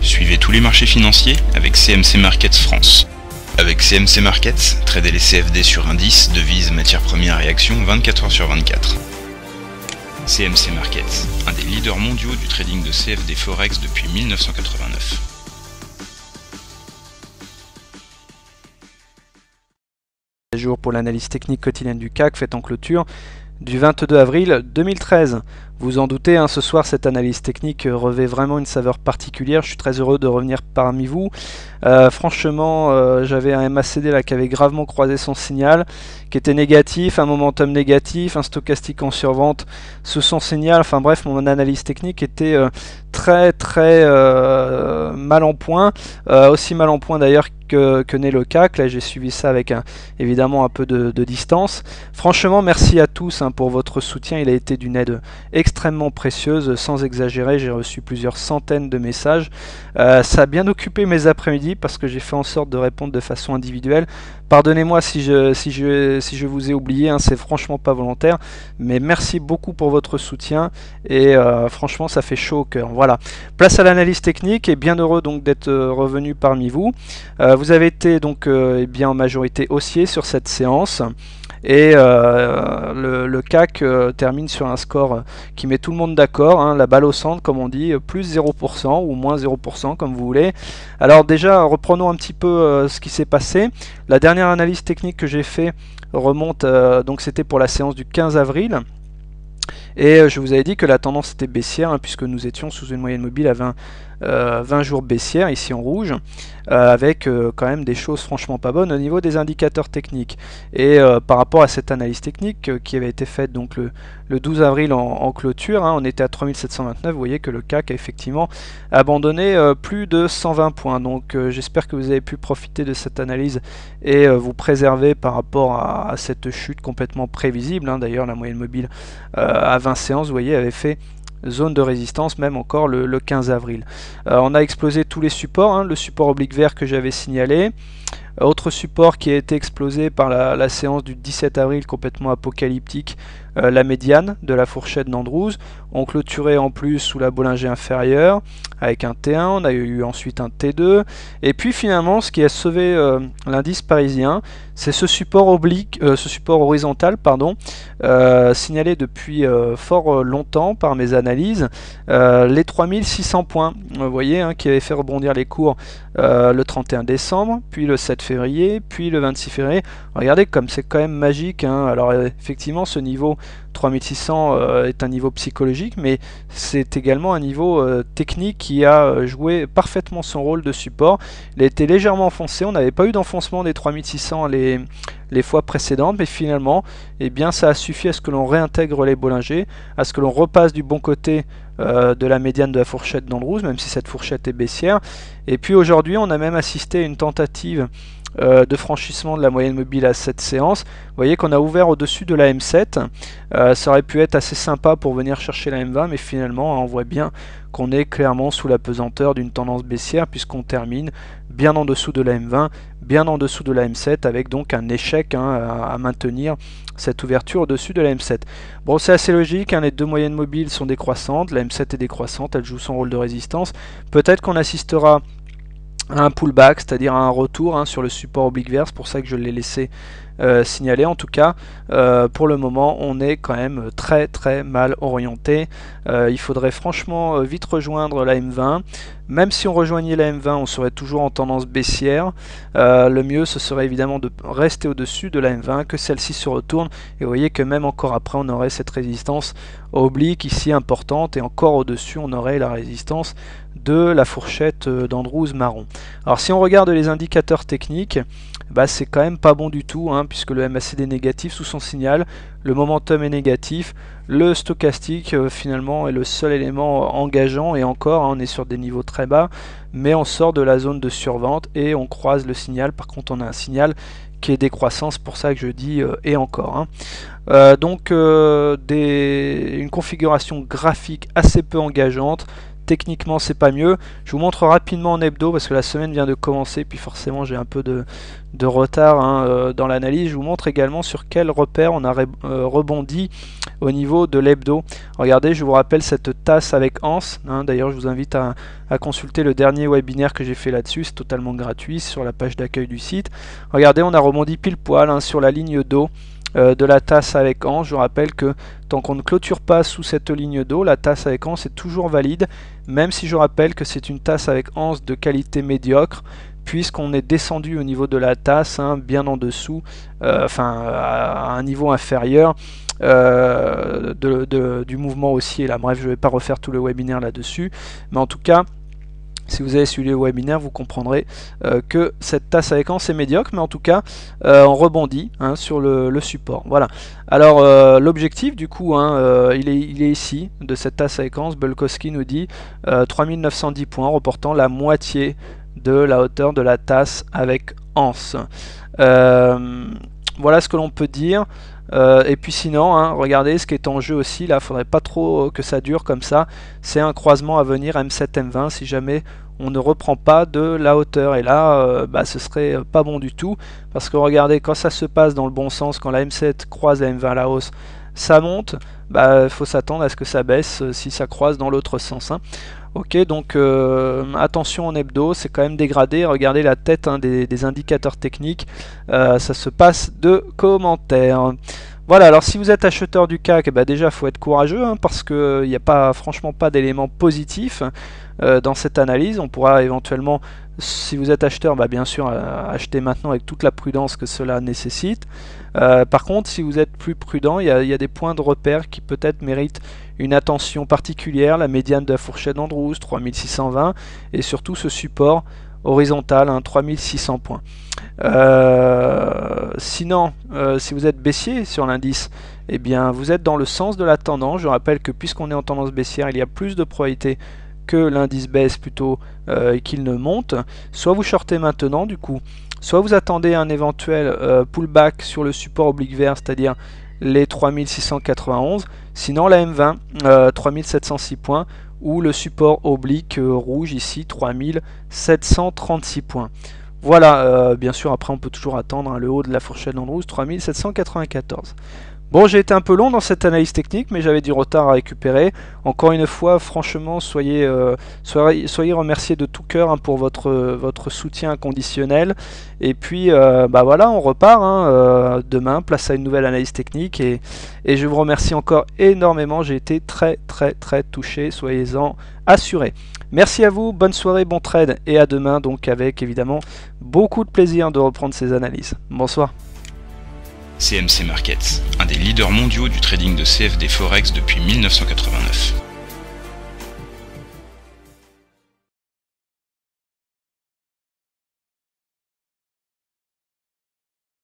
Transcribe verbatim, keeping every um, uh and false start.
Suivez tous les marchés financiers avec C M C Markets France. Avec C M C Markets, tradez les C F D sur indices, devises, matières premières et actions vingt-quatre heures sur vingt-quatre. C M C Markets, un des leaders mondiaux du trading de C F D Forex depuis mille neuf cent quatre-vingt-neuf. Jour pour l'analyse technique quotidienne du C A C faite en clôture du vingt-deux avril deux mille treize. Vous en doutez, hein, ce soir cette analyse technique revêt vraiment une saveur particulière. Je suis très heureux de revenir parmi vous. Euh, franchement, euh, j'avais un M A C D là qui avait gravement croisé son signal, qui était négatif, un momentum négatif, un stochastique en survente sous son signal. Enfin bref, mon analyse technique était euh, très très euh, mal en point, euh, aussi mal en point d'ailleurs que, que n'est le C A C. Là j'ai suivi ça avec un, évidemment un peu de, de distance. Franchement, merci à tous hein, pour votre soutien. Il a été d'une aide extrêmement précieuse, sans exagérer. J'ai reçu plusieurs centaines de messages. Euh, ça a bien occupé mes après-midi parce que j'ai fait en sorte de répondre de façon individuelle. Pardonnez-moi si je, si, je, si je vous ai oublié, hein, c'est franchement pas volontaire, mais merci beaucoup pour votre soutien et euh, franchement ça fait chaud au cœur. Voilà, place à l'analyse technique et bien heureux donc d'être euh, revenu parmi vous. Euh, vous avez été donc euh, eh bien en majorité haussier sur cette séance. Et euh, le, le C A C euh, termine sur un score euh, qui met tout le monde d'accord, hein, la balle au centre comme on dit, plus zéro pour cent ou moins zéro pour cent comme vous voulez. Alors déjà reprenons un petit peu euh, ce qui s'est passé. La dernière analyse technique que j'ai fait remonte, euh, donc c'était pour la séance du quinze avril. Et euh, je vous avais dit que la tendance était baissière hein, puisque nous étions sous une moyenne mobile à vingt, euh, vingt jours baissière ici en rouge, euh, avec euh, quand même des choses franchement pas bonnes au niveau des indicateurs techniques. Et euh, par rapport à cette analyse technique euh, qui avait été faite donc le, le douze avril en, en clôture, hein, on était à trois mille sept cent vingt-neuf, vous voyez que le C A C a effectivement abandonné euh, plus de cent vingt points. Donc euh, j'espère que vous avez pu profiter de cette analyse et euh, vous préserver par rapport à, à cette chute complètement prévisible. Hein. D'ailleurs la moyenne mobile euh, à vingt séances, vous voyez, avait fait zone de résistance même encore le, le quinze avril. Euh, on a explosé tous les supports, hein, le support oblique vert que j'avais signalé. Autre support qui a été explosé par la, la séance du dix-sept avril complètement apocalyptique, euh, la médiane de la fourchette d'Andrews. On clôturait en plus sous la Bollinger inférieure avec un T un, on a eu ensuite un T deux. Et puis finalement ce qui a sauvé euh, l'indice parisien, c'est ce support oblique, euh, ce support horizontal pardon, euh, signalé depuis euh, fort longtemps par mes analyses, euh, les trois mille six cents points, vous voyez, hein, qui avait fait rebondir les cours euh, le trente et un décembre, puis le sept février, puis le vingt-six février. Regardez comme c'est quand même magique, hein. Alors effectivement ce niveau trois mille six cents euh, est un niveau psychologique, mais c'est également un niveau euh, technique qui a joué parfaitement son rôle de support. Il a été légèrement enfoncé, on n'avait pas eu d'enfoncement des trois mille six cents les, les fois précédentes, mais finalement eh bien, ça a suffi à ce que l'on réintègre les Bollinger, à ce que l'on repasse du bon côté euh, de la médiane de la fourchette d'Andrews, même si cette fourchette est baissière. Et puis aujourd'hui on a même assisté à une tentative Euh, de franchissement de la moyenne mobile à cette séance. Vous voyez qu'on a ouvert au-dessus de la M sept. Euh, ça aurait pu être assez sympa pour venir chercher la M vingt, mais finalement on voit bien qu'on est clairement sous la pesanteur d'une tendance baissière puisqu'on termine bien en dessous de la M vingt, bien en dessous de la M sept, avec donc un échec hein, à, à maintenir cette ouverture au-dessus de la M sept. Bon, c'est assez logique, hein, les deux moyennes mobiles sont décroissantes, la M sept est décroissante, elle joue son rôle de résistance. Peut-être qu'on assistera un pullback, c'est-à-dire un retour hein, sur le support oblique vert, c'est pour ça que je l'ai laissé euh, signaler. En tout cas, euh, pour le moment, on est quand même très très mal orienté. Euh, il faudrait franchement vite rejoindre la M vingt. Même si on rejoignait la M vingt, on serait toujours en tendance baissière. Euh, le mieux, ce serait évidemment de rester au-dessus de la M vingt, que celle-ci se retourne. Et vous voyez que même encore après, on aurait cette résistance oblique ici importante. Et encore au-dessus, on aurait la résistance de la fourchette d'Andrews marron. Alors si on regarde les indicateurs techniques, bah, c'est quand même pas bon du tout, hein, puisque le M A C D est négatif sous son signal, le momentum est négatif, le stochastique euh, finalement est le seul élément engageant, et encore hein, on est sur des niveaux très bas, mais on sort de la zone de survente et on croise le signal. Par contre on a un signal qui est décroissant, c'est pour ça que je dis euh, et encore. Hein. Euh, donc euh, des, une configuration graphique assez peu engageante, techniquement c'est pas mieux. Je vous montre rapidement en hebdo parce que la semaine vient de commencer, puis forcément j'ai un peu de, de retard hein, euh, dans l'analyse. Je vous montre également sur quel repère on a re, euh, rebondi au niveau de l'hebdo. Regardez, je vous rappelle cette tasse avec anse, hein, d'ailleurs je vous invite à, à consulter le dernier webinaire que j'ai fait là-dessus, c'est totalement gratuit sur la page d'accueil du site. Regardez, on a rebondi pile poil hein, sur la ligne d'eau de la tasse avec anse. Je vous rappelle que tant qu'on ne clôture pas sous cette ligne d'eau, la tasse avec anse est toujours valide, même si je rappelle que c'est une tasse avec anse de qualité médiocre, puisqu'on est descendu au niveau de la tasse, hein, bien en dessous, euh, enfin à un niveau inférieur euh, de, de, du mouvement haussier. Là, bref, je ne vais pas refaire tout le webinaire là-dessus, mais en tout cas, si vous avez suivi le webinaire, vous comprendrez euh, que cette tasse avec anse est médiocre, mais en tout cas, euh, on rebondit hein, sur le, le support. Voilà. Alors, euh, l'objectif, du coup, hein, euh, il, est, il est ici, de cette tasse avec anse. Bulkowski nous dit euh, trois mille neuf cent dix points, reportant la moitié de la hauteur de la tasse avec anse. Euh, voilà ce que l'on peut dire. Euh, et puis sinon, hein, regardez ce qui est en jeu aussi, là, il ne faudrait pas trop que ça dure comme ça, c'est un croisement à venir M sept M vingt si jamais on ne reprend pas de la hauteur, et là, euh, bah, ce serait pas bon du tout, parce que regardez, quand ça se passe dans le bon sens, quand la M sept croise la M vingt à la hausse, ça monte, bah, faut s'attendre à ce que ça baisse euh, si ça croise dans l'autre sens. Hein. Ok, donc euh, attention en hebdo, c'est quand même dégradé. Regardez la tête hein, des, des indicateurs techniques, euh, ça se passe de commentaires. Voilà, alors si vous êtes acheteur du C A C, bah déjà il faut être courageux hein, parce qu'il n'y a pas, franchement pas d'éléments positifs euh, dans cette analyse. On pourra éventuellement, si vous êtes acheteur, bah bien sûr euh, acheter maintenant avec toute la prudence que cela nécessite. Euh, par contre, si vous êtes plus prudent, il y, y a des points de repère qui peut-être méritent une attention particulière. La médiane de la fourchette d'Andrews, trois mille six cent vingt, et surtout ce support horizontal, hein, trois mille six cents points. Euh, sinon, euh, si vous êtes baissier sur l'indice, eh bien vous êtes dans le sens de la tendance. Je rappelle que puisqu'on est en tendance baissière, il y a plus de probabilité que l'indice baisse plutôt euh, et qu'il ne monte. Soit vous shortez maintenant du coup, soit vous attendez un éventuel euh, pullback sur le support oblique vert, c'est-à-dire les trois mille six cent quatre-vingt-onze, sinon la M vingt, euh, trois mille sept cent six points, ou le support oblique euh, rouge ici, trois mille sept cent trente-six points. Voilà, euh, bien sûr après on peut toujours attendre hein, le haut de la fourchette d'Andrews, trois mille sept cent quatre-vingt-quatorze. Bon, j'ai été un peu long dans cette analyse technique, mais j'avais du retard à récupérer. Encore une fois, franchement, soyez, euh, soyez, soyez remerciés de tout cœur hein, pour votre, votre soutien inconditionnel. Et puis, euh, bah voilà, on repart hein, euh, demain, place à une nouvelle analyse technique. Et, et je vous remercie encore énormément. J'ai été très, très, très touché. Soyez-en assurés. Merci à vous, bonne soirée, bon trade. Et à demain, donc, avec évidemment beaucoup de plaisir de reprendre ces analyses. Bonsoir. C M C Markets, un des leaders mondiaux du trading de C F D Forex depuis mille neuf cent quatre-vingt-neuf.